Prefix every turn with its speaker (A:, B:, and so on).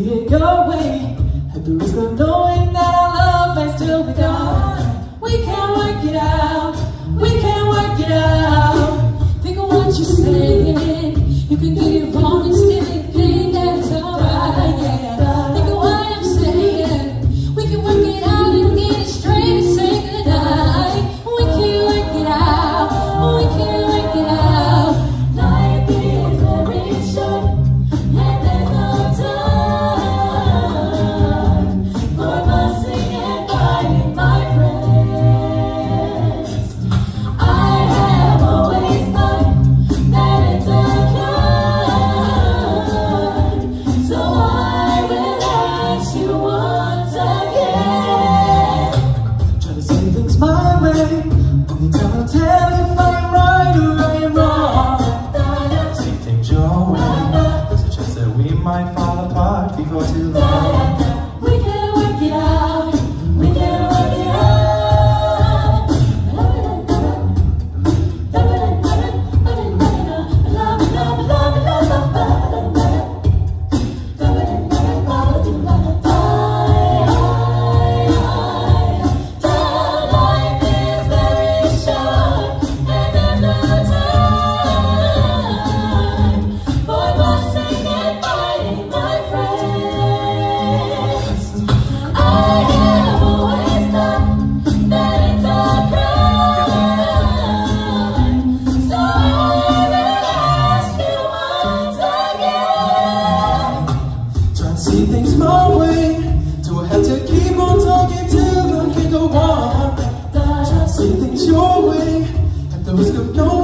A: see it your way. At the risk of knowing that our love may still be gone. We can work it out, we can work it out. Think of what you're saying. You can give on and still think that it's alright, yeah. Think of what I'm saying. We can work it out and get it straight and say goodnight. We can work it out, we can work it out. Life is very short, and there's no time for fussing and fighting, my friends. I have always thought that it's a crime, so I will ask you once again. Try to say things my way, only time will tell if I'm right or I am wrong. See things your way, there's a chance that we might fall apart before too long. We can work it out, we can work it out. Life is very short, and there's no time for fussing and fighting, my friends. I have always thought that it's a crime, so I will ask you once again. Try and see things my way, do I have to keep on talking till I can go on? Try and see things your way, at the risk of going